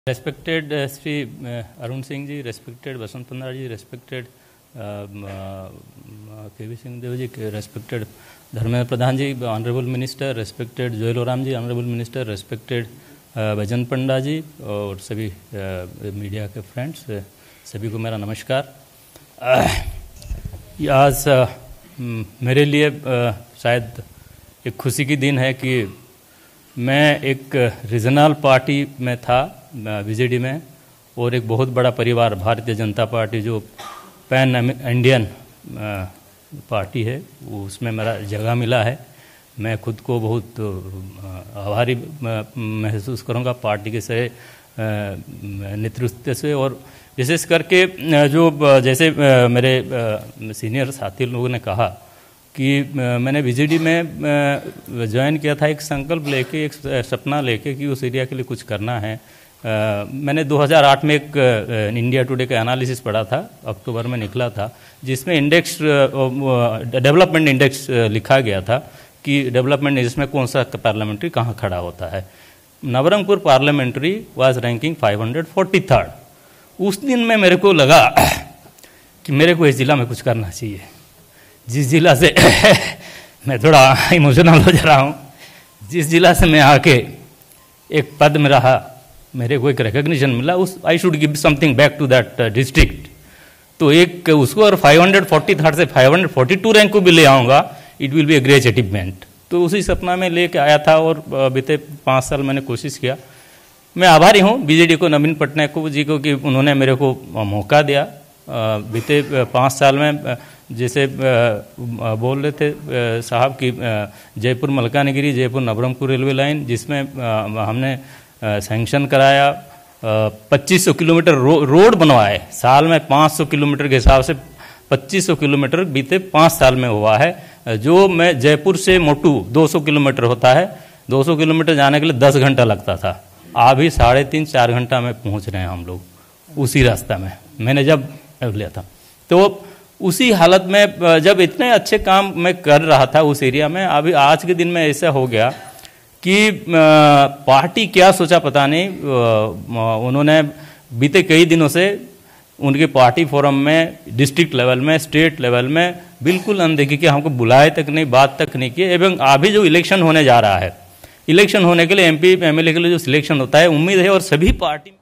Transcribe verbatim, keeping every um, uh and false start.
Respected uh, Sri uh, Arun Singh ji, respected Basant Pandra ji, respected uh, uh, K V Singh Dev ji, respected Dharmendra Pradhan ji, honorable minister, respected Joel Oram ji, honorable minister, respected uh, Bhajan Panda जी और सभी media के friends, सभी को मेरा नमस्कार। आज मेरे लिए शायद एक खुशी की दिन है कि मैं एक रीजनल पार्टी में था बीजेडी में, और एक बहुत बड़ा परिवार भारतीय जनता पार्टी जो पैन इंडियन पार्टी है उसमें मेरा जगह मिला है। मैं खुद को बहुत आभारी महसूस करूंगा पार्टी के से नेतृत्व से, और विशेष करके जो जैसे मेरे सीनियर साथी लोगों ने कहा कि मैंने बीजेडी में ज्वाइन किया था एक संकल्प लेके, एक सपना लेके कि उस एरिया के लिए कुछ करना है। Uh, मैंने दो हज़ार आठ में एक इंडिया टुडे का एनालिसिस पढ़ा था, अक्टूबर में निकला था, जिसमें इंडेक्स डेवलपमेंट इंडेक्स लिखा गया था कि डेवलपमेंट इंडेक्स में कौन सा पार्लियामेंट्री कहाँ खड़ा होता है। Nabarangpur parliamentary was ranking five hundred forty third. उस दिन में मेरे को लगा कि मेरे को इस जिला में कुछ करना चाहिए, जिस जिला से मैं थोड़ा इमोशनल हो जा रहा हूँ, जिस जिला से मैं आके एक पद में रहा, मेरे को एक रिकग्निशन मिला, उस I should give something back to that district. तो एक उसको और फाइव हंड्रेड फोर्टी थर्ड से five hundred forty two rank को भी ले आऊँगा, it will be a great achievement. तो उसी सपना में लेके आया था और बीते पाँच साल मैंने कोशिश किया। मैं आभारी हूँ बीजेडी को, नवीन पटनायक को जी को कि उन्होंने मेरे को मौका दिया। बीते पाँच साल में जैसे बोल रहे थे साहब कि जयपुर मलकानगिरी, जयपुर नवरंगपुर रेलवे लाइन, जिसमें हमने सैंक्शन कराया, पच्चीस सौ किलोमीटर रो, रोड बनवाए, साल में पाँच सौ किलोमीटर के हिसाब से पच्चीस सौ किलोमीटर बीते पाँच साल में हुआ है। जो मैं जयपुर से मोटू दो सौ किलोमीटर होता है, दो सौ किलोमीटर जाने के लिए दस घंटा लगता था, अभी साढ़े तीन चार घंटा में पहुंच रहे हैं हम लोग उसी रास्ता में। मैंने जब लिया था तो उसी हालत में जब इतने अच्छे काम मैं कर रहा था उस एरिया में, अभी आज के दिन में ऐसा हो गया कि पार्टी क्या सोचा पता नहीं, उन्होंने बीते कई दिनों से उनके पार्टी फोरम में, डिस्ट्रिक्ट लेवल में, स्टेट लेवल में बिल्कुल अनदेखी की, हमको बुलाए तक नहीं, बात तक नहीं की। एवं अभी जो इलेक्शन होने जा रहा है, इलेक्शन होने के लिए एमपी एमएलए के लिए जो सिलेक्शन होता है, उम्मीद है और सभी पार्टी